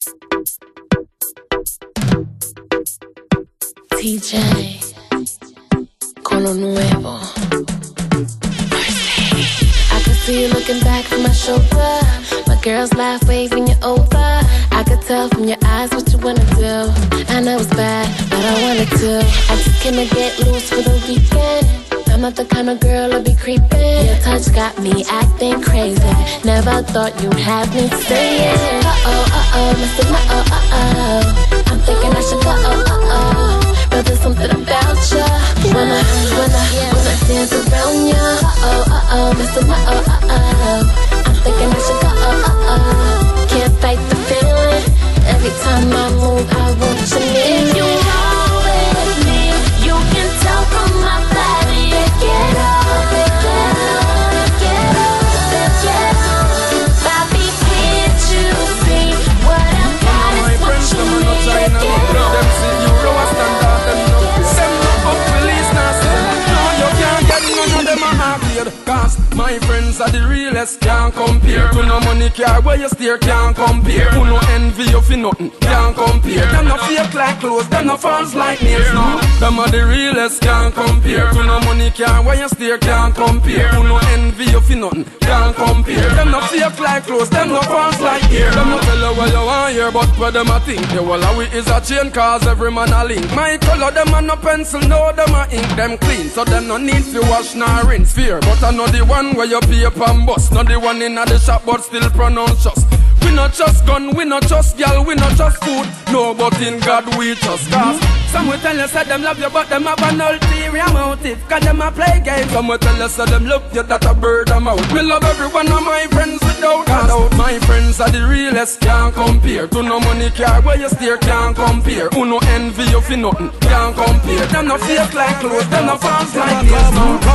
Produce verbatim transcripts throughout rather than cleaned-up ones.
T J con lo nuevo. I can see you looking back from my shoulder. My girls laugh, waving you over. I could tell from your eyes what you wanna do. I know it's bad, but I wanted to. I just came to get loose for the weekend. I'm not the kind of girl to be creeping. Your touch got me acting crazy. Never thought you'd have me saying uh-oh, uh-oh, Mister Uh-oh, uh-oh. I'm thinking I should go, oh, uh-oh. But there's something about ya. Wanna, wanna, wanna dance around ya. Uh-oh, uh-oh, Mister Uh-oh, uh-oh. I'm thinking I should go, oh, uh-oh. Can't fight the feeling. Every time I move, I want you near. If you roll with me, you can tell from my body. Get up, get up, get up, get up. Bobby, can't you see what I got is what you need? Get up. Them see you row a standard, them no Them no up release now, say no, you can't get none of them a arcade. Cause my friends are the realest, can't compare. To no money car where you steer, can't compare. Who no envy you for nothing, can't compare. Them no fake like clothes, them no false like nails, no. Them are the realest, can't compare. To no money car where you steer, can't compare. Who no envy you for nothing, can't compare. Them no fake like clothes, them no false like hair. Them no tell you what you want hear, but what them a think. The wall of we is a chain, cause every man a link. My color, them a no pencil, no, them a ink. Them clean, so them no need to wash nor rinse. Fear, but I know the one where you pay up and bust. Not the one in the shop, but still pronounce just. We not just gun, we not just gal, we not just food. No, but in God we just cause. Some will tell you say them love you, but them have an ulterior motive. Cause them a play games. Some will tell you say them love you, that a bird them out. Me love every one of my friends without doubt. My friends are the realest, can't compare. To no money car where you steer, can't compare. Who no envy you for nothing, can't compare. Them no fake like clothes, them no false like this.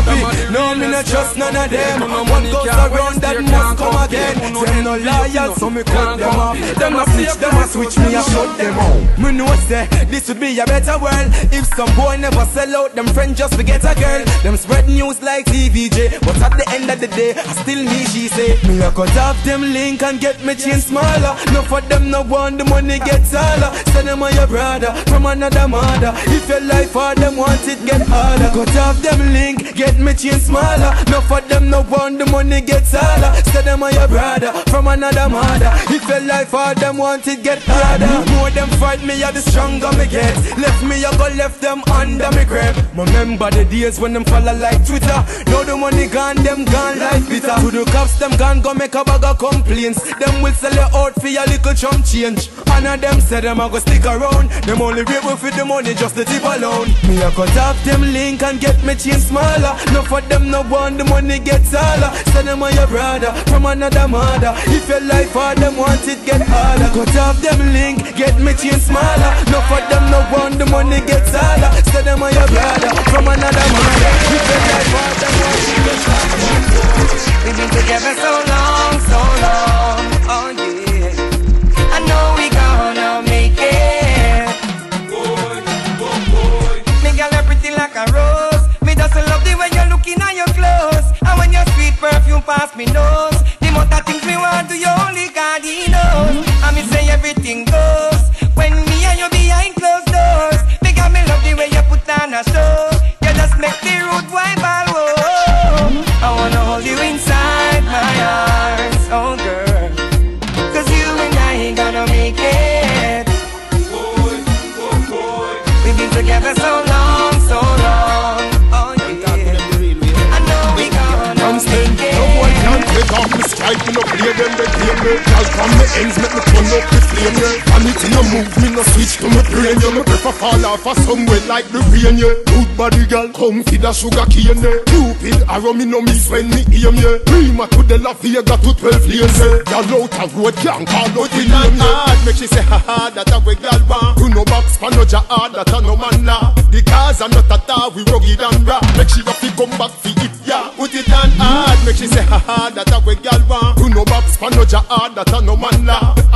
No, me not trust none of them. What goes around that must come again. Them no loyal, so me cut them off. Them no snitch, them a switch me, I shut them out. Me know say this would be a better world if some boy never sell out them friends just to get a girl. Them spread news like T V J, but at the end of the day, I still need she say. Me a cut off them link and get me chain smaller. No for them no want the money get taller. Send them on your brother from another mother. If your life hard, them want it get harder. Cut off them link, get me chain smaller. No for them no want the money get taller. Send them on your brother from another mother. If your life hard, them want it get harder. More them fight me, yeah, the stronger me get. Left me, I go left them under me grave. Remember the days when them follow like Twitter. Now the money gone, them gone like bitter. To the cops, them gone, go make a bag of complaints. Them will sell you out for your little chump change. And of them say them a go stick around. Them only rate with the money, just the tip alone. Me a cut off them link and get me chain smaller. No for them no want the money get taller. Send them on your brother from another mother. If your life hard, them want it get harder. Cut off them link, get me chain smaller. No for them no want the money get taller. Send them on your brother from another mother. If your life hard, them want it get harder. We've been together so long, so long, oh yeah. I know we gonna make it. Boy, boy, boy. Me girl, you're pretty like a rose. Me just love the way you're looking at your clothes. And when your sweet perfume pass me nose, the more that things me want to you, only God he knows. And me say everything goes when me and you behind closed doors. Me girl, me love the way you put on a show. You just make the road wipe all road. I wanna hold you inside my arms, oh girl. Cause you and I ain't gonna make it. Boy, boy, boy. We've been together so long, so long, oh yeah. I know we gonna make it. No boy can't take off the strike, me no play them, they play me. Y'all from the ends, make me turn up the flame, yeah. Vanity no move, me no switch to my brain, yeah. Me prefer fall off of somewhere like the rain, yeah. Good body girl, come feed a sugar cane, yeah. Cupid arrow, me no miss when me aim, yeah. Prima to the La Vega to twelve lanes, yeah. Y'all out of road, can't call out the name, yeah. Make she say, ha ha, that a way y'all want. You no box, pan no jar, that a no man law. The cars are not at all, we rugged and raw. Make she have to come back for it, yeah. Put it on hard, make she say, ha ha, that a way y'all want. You no box, pan no jar, that a no man law. A jam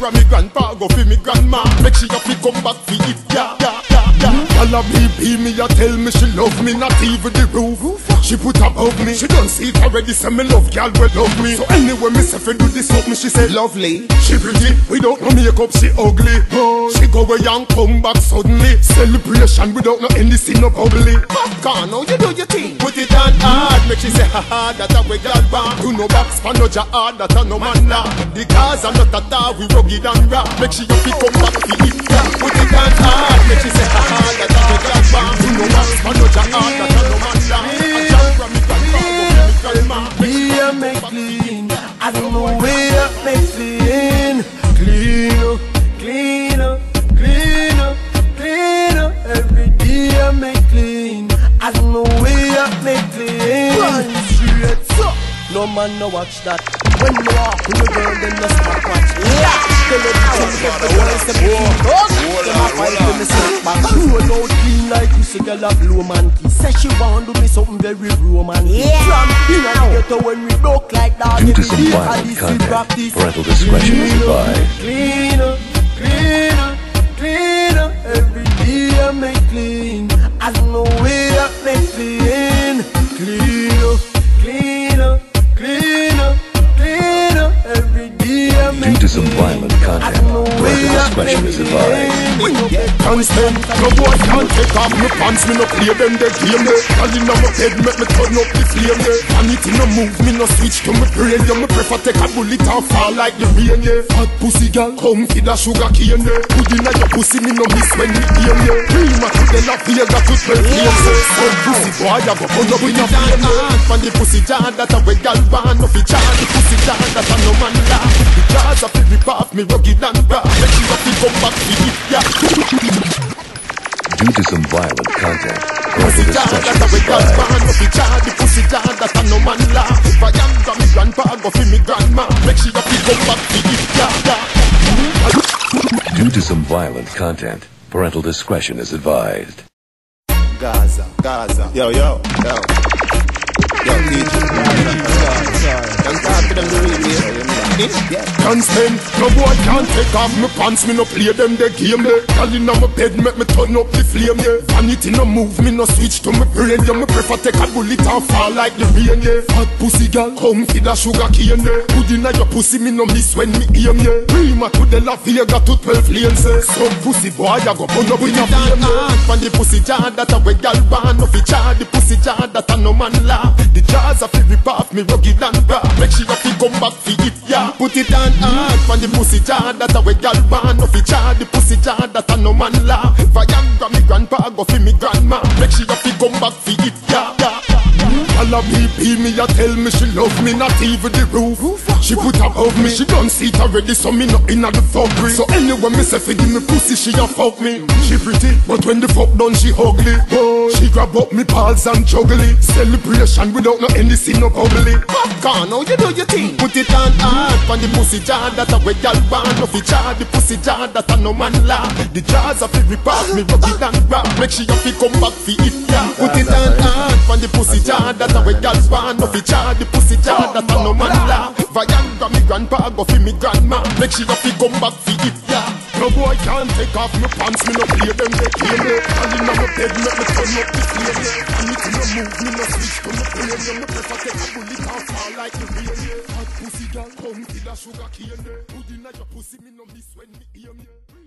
Jambra me grandpa go fi me grandma. Make she have to come back fi it, yeah, yeah, yeah, yeah. Gyal a B P me a tell me she love me, not even the roof. She put above me. She don't see it already, say me love gyal will love me. So anyway me say fi do this up me, she say lovely. She pretty, without no makeup she ugly. Oh, she go away and come back suddenly. Celebration without no anything no bubbly. Popcorn, now you do your thing. Put it on hard, make she say ha ha, that a way gyal born. Do no box for no ja hard, that a no man la. The cars are not a tar, we rugged and rap. Make she have to come back fi it, yeah. Put it on hard, make she say ha ha, that a way gyal born. Do no box for no ja hard, that a no man la. We are make clean, I don't know where I make clean. Clean up, clean up, clean up, clean up. Every day I make clean, I don't know where I make clean. Run straight up, no man no watch that. When you walk with the girl, then no stop watch. Yeah, tell her to check the girl, say boom. Them a fight with me sit back. Roll out clean like you see girl a blow man key. Say she want do me something very romantic. From inna the ghetto when we broke like that. Due to some violent content, parental discretion is advised. Clean up, clean up, clean up. Every day I make clean, I don't know where I make clean. Clean up, clean up, clean up, clean up. Every day I make clean. Due to some violent content, parental discretion is advised. Constant, no boy can't take off my pants, me no play them the game there. All inna my head make me turn up the flame there. And it no move, me no switch to my brain yeah. Me prefer take a bullet and fall like the rain yeah. Fat pussy girl, come feed a sugar cane yeah. Put inna your pussy, me no miss when me aim yeah. Prima to the love here, got to twelve years yeah. Some pussy boy, I go put up in your flame yeah. From the pussy jar that a way gal ban, no fi jar the pussy jar that a no man laugh. The jars a fi rip off me rugged and raw. Make she have to come back to it yeah. Due to some violent content, parental discretion is advised. The pussy jar that a no man laugh. If I am from me grandpa, go fi me grandma. Make she have to come back to it yeah. Due to some violent content, parental discretion is advised. Gaza, Gaza. Yo, yo, yo. Yo, D J. Don't talk to them the real way. Constant, no boy can't take off my pants, me no play them the game there. Girl inna my bed, make me turn up the flame yeah. Vanity no move, me no switch to my brain yeah. Me prefer take a bullet and fall like the rain yeah. Fat pussy girl, come feed a sugar cane yeah. Put inna your pussy, me no miss when me aim yeah. Prima to the love here, got to twelve lanes yeah. Some pussy boy, I go put up in your flame yeah. From the pussy jar that a way gal ban, no fi jar the pussy jar that a no man laugh. The jars a fi rip off me rugged and raw. Make she have to come back fi it yeah. Put it on hard from the pussy jar that a way gal ban, no fi jar the pussy jar that a no man laugh. Viagra me grandpa go fi me grandma. Make she have to come back fi it yeah, yeah. Gyal a B P me a tell me she love me, not even the roof. She put above me, she don't see it already, so me not inna the fuckery. So anyway me say fi give me pussy, she a fuck me. She pretty, but when the fuck done she ugly. Oh, she grab up me balls and juggle it. Celebration without no anything no bubbly. Popcorn, now you do your thing. Put it on hard from the pussy jar that a way gyal born. No fi jar the pussy jar that a no man laugh. The jars a fi rip off me rugged and raw. Make she have to come back fi it yeah. Put it on hard from the pussy jar that a way gyal born. No fi jar the pussy jar that a no man laugh. Viagra me grandpa go fi me grandma. Make she have to come back fi it yeah. No boy can't take off my pants, me no play them the game yeah. And inna my bed make me turn up the flame yeah. And it no move, me no switch to my brain yeah. Me prefer take a bullet and fall like the rain yeah. Hot pussy girl, come feed a sugar cane yeah. Put inna your pussy, me no miss when me aim yeah.